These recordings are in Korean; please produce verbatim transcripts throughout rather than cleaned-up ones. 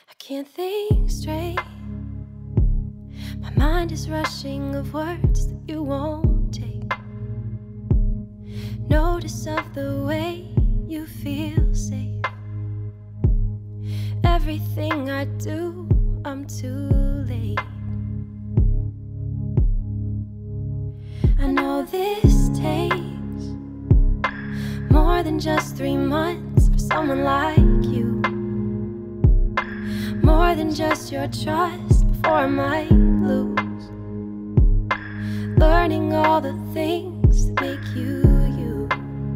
I can't think straight. My mind is rushing of words that you won't take. Notice of the way you feel safe. Everything I do, I'm too late. I know this takes more than just three months for someone like you. More than just your trust before I might lose. Learning all the things that make you you.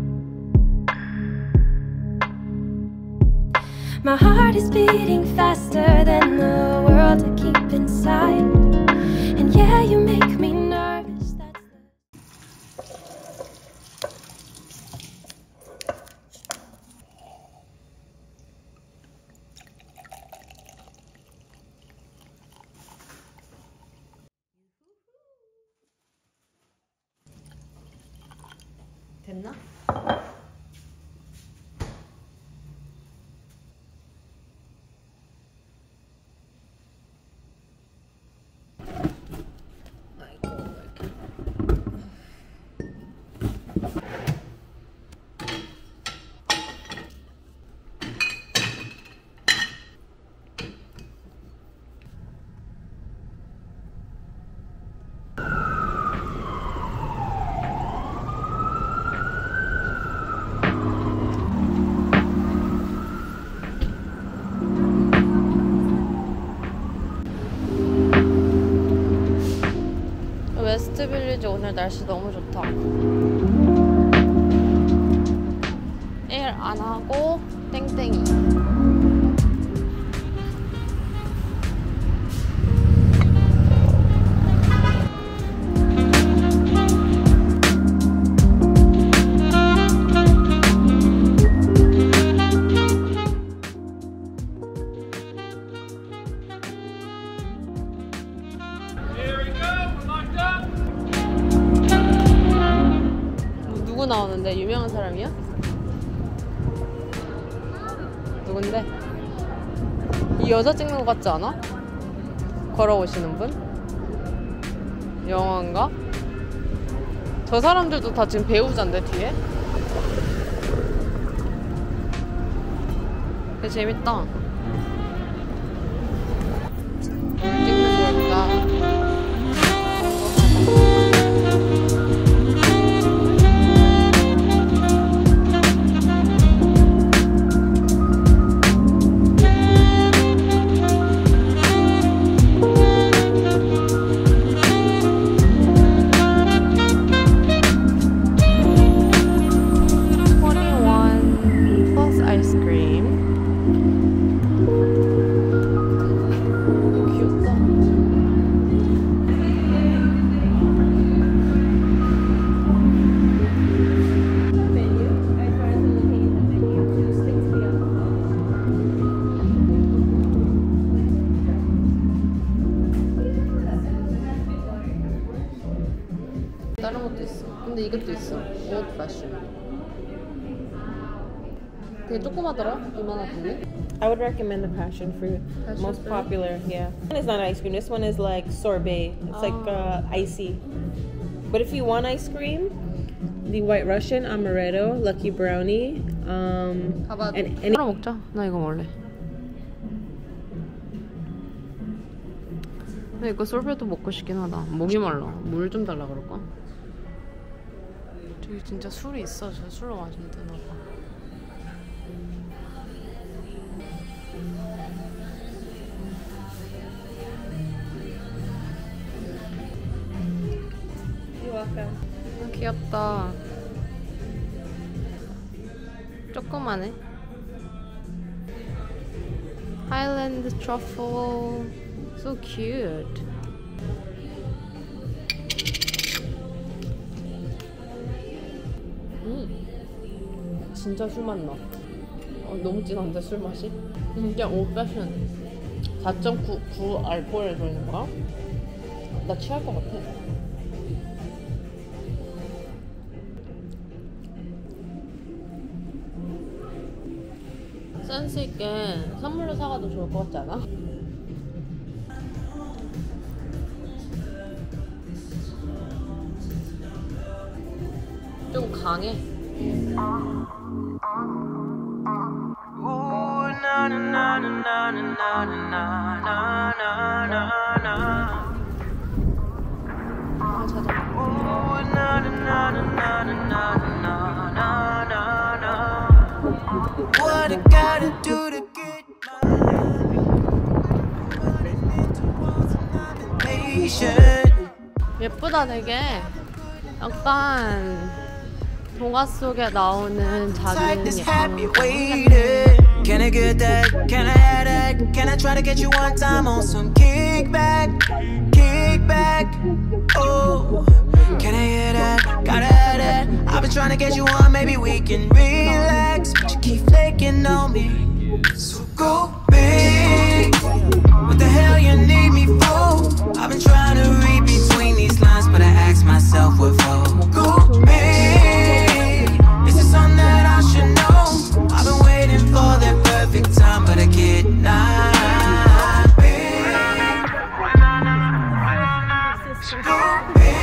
My heart is beating faster than the world I keep inside. And yeah, you make me nervous. That's 됐나? 웨스트빌리지 오늘 날씨 너무 좋다. 일 안 하고 땡땡이. 누구 나오는데? 유명한 사람이야? 누군데? 이 여자 찍는 것 같지 않아? 걸어오시는 분? 영화인가? 저 사람들도 다 지금 배우자인데 뒤에? 되게 재밌다. 뭘 찍는 걸까? 다른 것도 있어. 근데 이것도 있어. 오ld fashion. 되게 조그마더라. 이만하던데. I would recommend the passion fruit. Passion Most fruit? popular, yeah. This one is not ice cream. This one is like sorbet. It's Oh. like uh, icy. But if you want ice cream, the White Russian, amaretto, Lucky Brownie, um, 가봐. and any. 하나 먹자. 나 이거 먹을래. 근데 이거 솔베도 먹고 싶긴 하다. 목이 말라. 물 좀 달라 그럴까? 저기 진짜 술이 있어. 저 술로 마시면 되나 봐. 아, 귀엽다. 조그마네. Highland truffle. So cute. 음, 진짜 술 맛 나. 어, 너무 진한데 술 맛이? 진짜 오ld fashion. 사 점 구구 알코올 들어있는 거야? 나 취할 것 같아. 센스 있게 선물로 사가도 좋을 것 같지 않아? 좀 강해. 아, 자자. What I gotta do to get my 예쁘다 되게. 약간 동화 속에 나오는 작은 this 예쁜 happy 거. waiting. Can I get that? Can I have that? Can I try to get you one time on some kickback? Kickback. Oh, can I hear that? Gotta have that. I've been trying to get you on, maybe we can relax. But you keep flaking on me. So go big. What the hell you need me for? I've been trying to read between these lines, but I ask myself what for. Go big. Is this something that I should know? I've been waiting for that perfect time, but I get not big. Go big.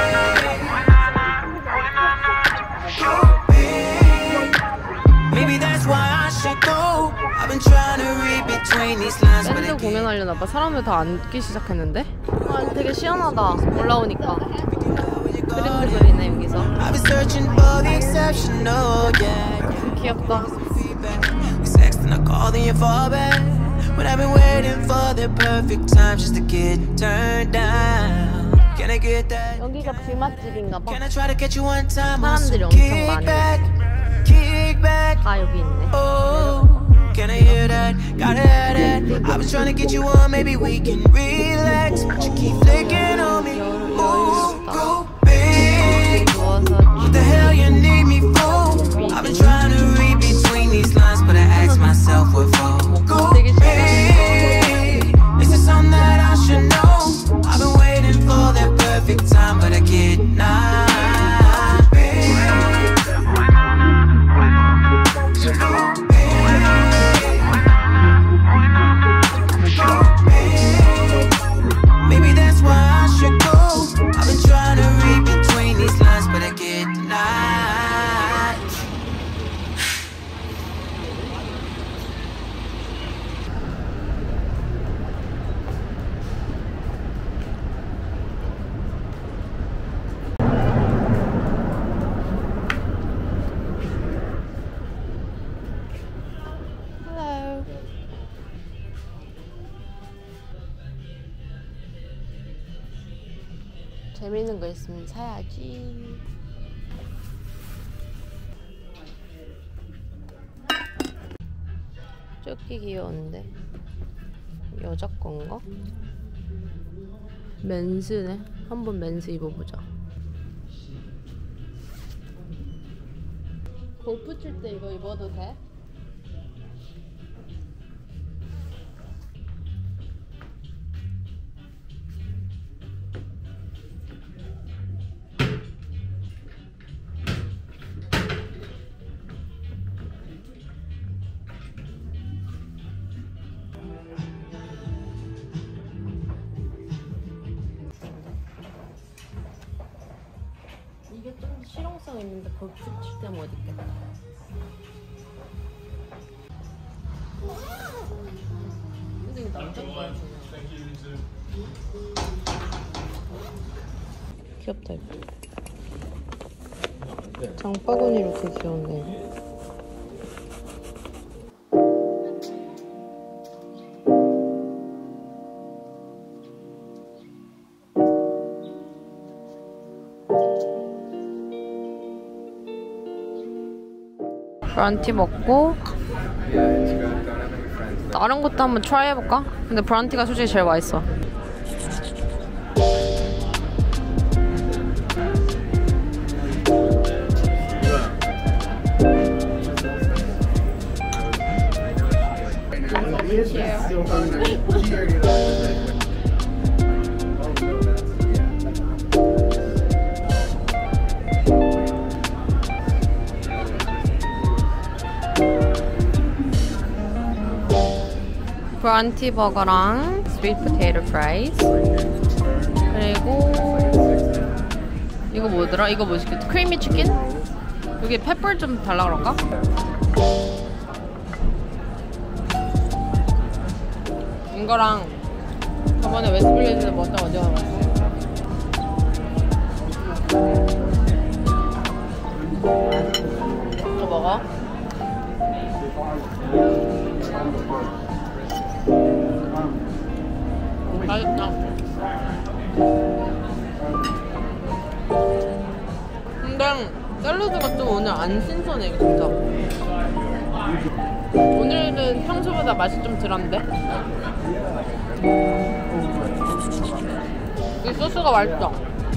Go big. Maybe that's why I should go. I've been trying to read between these lines, but I 밴드 can't. 공연하려나 봐. 사람들 다 앉기 시작했는데? 아, 되게 시원하다. 올라오니까. 그림도 그리네, 여기서. I've been searching for the exceptional, yeah. 귀엽다. We sext and I call, then you fall back. When I've been waiting for the perfect time just to get turned down. Can I get that? 여기가 불맛집인가 봐. Can I try to get you one time on 사람들이 some 엄청 많이 kickback? Kickback. 다 여기 있네. Oh, can I hear that? Gotta have that. I've been trying to get you on, maybe we can relax. But you keep flicking on me. Ooh, go big. 누워서 What the hell you need me for? I've been trying to read between these lines, but I ask myself what for. Go big. Is this something that I should know? I've been waiting for that perfect time, but I get not big. Go big. Go big. Maybe that's why I should go. I've been trying to read between these lines, but I get not. Hello. 재밌는 거 있으면 사야지. 조끼 귀여운데 여자 건가? 맨스네. 한번 맨스 입어보자. 골프 칠 때 이거 입어도 돼? 이게 좀 실용성 있는데 골프 칠 때 못 입겠다. 근데 이거 남자 거야. 귀엽다 이거. 장바구니 이렇게 귀엽네 이거. 브런티 먹고 다른 것도 한번 트라이 해볼까? 근데 브런티가 솔직히 제일 맛있어. 깐티 버거랑 스윗 포테이토 프라이스. 그리고 이거 뭐더라? 이거 뭐 시켰지? 크리미 치킨? 여기 페퍼 좀 달라 그런가? 이거랑 저번에 웨스트빌리지에서 먹었던 거 어디가 먹었어? 이거 먹어? 맛있다. 근데 샐러드가 좀 오늘 안 신선해 진짜. 오늘은 평소보다 맛이 좀 덜한데? 이 소스가 맛있어.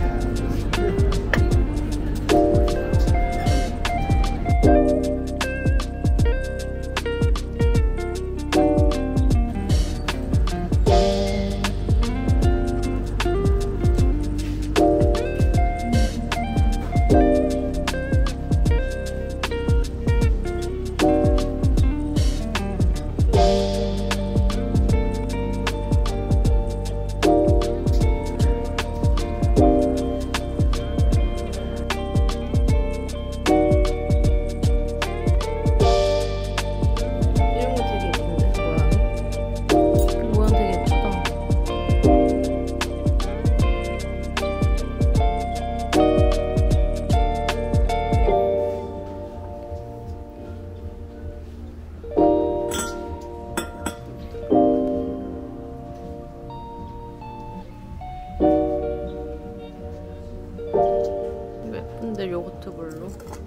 예쁜데 요거트 볼로.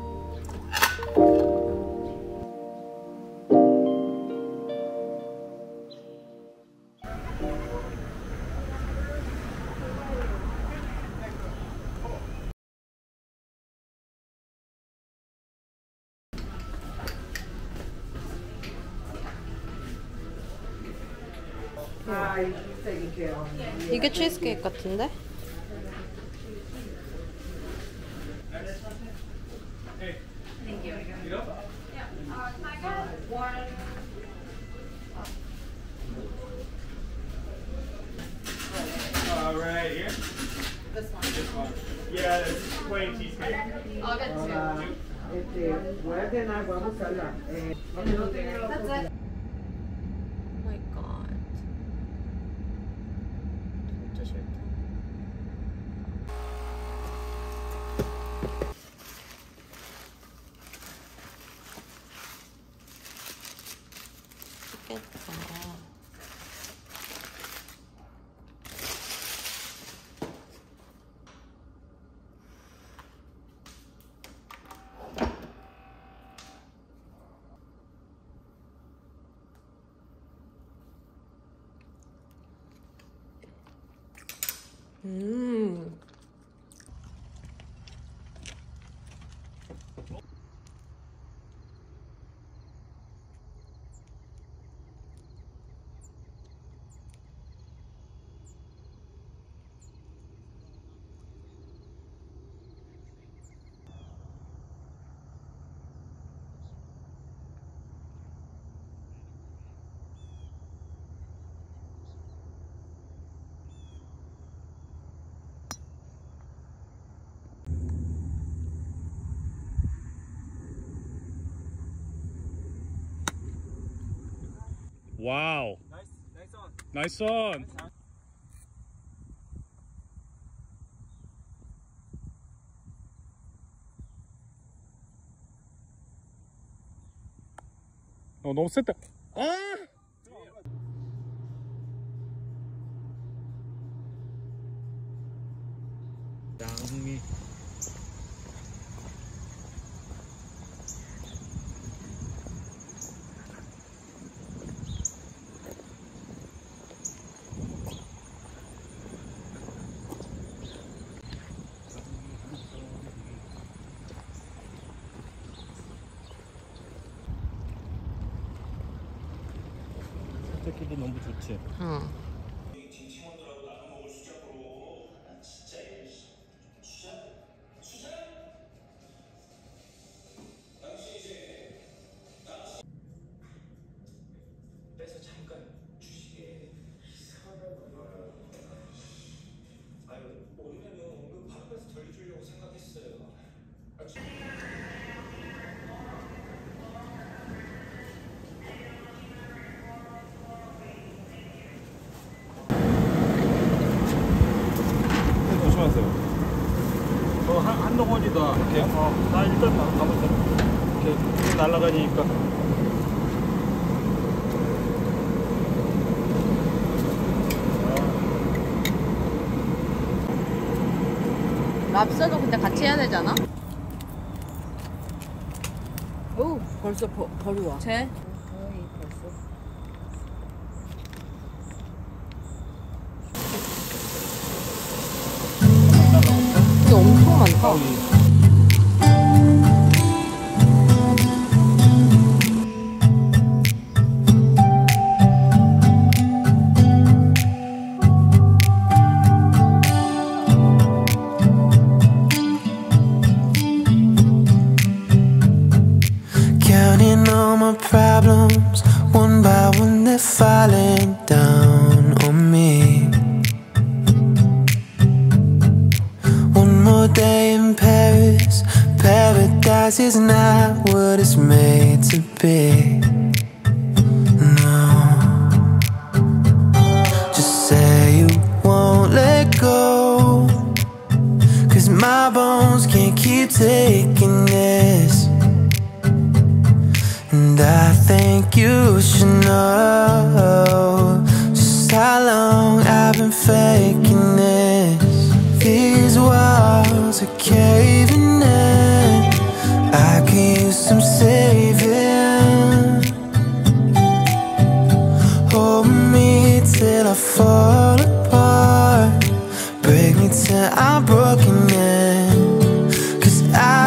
이게 치즈케이크 같은데? Uh, right here? This one. This one. Yeah, it's plain cheesecake. I'll get two. Este, guarden agua, vamos a hablar. Eh, That's it. Oh my god. 진짜 싫다. 맛있겠다. 음. Wow. Nice, nice on. Nice on. 어, 너무 셌다. 아! 양이. 새끼도 너무 좋지. 응. 빼서 잠깐 주시. 가세요. 저 한, 한동원이다. 이렇게. 어, 나 일단 가- 가보자. 이렇게 날아다니니까. 랍스터도 근데 같이 해야 되잖아? 오, 벌써 버, 벌이 와. 쟤? 거의 벌써. 근데 엄청 많다. Counting all my problems, one by one they're falling down on me. One more day in Paris, paradise is not what it's made to be. No, just say you won't let go, 'cause my bones can't keep taking this. And I think you should know just how long I've been faking this. These walls are caving in, I could use some saving. Hold me till I fall apart, break me till I'm broken in, 'cause I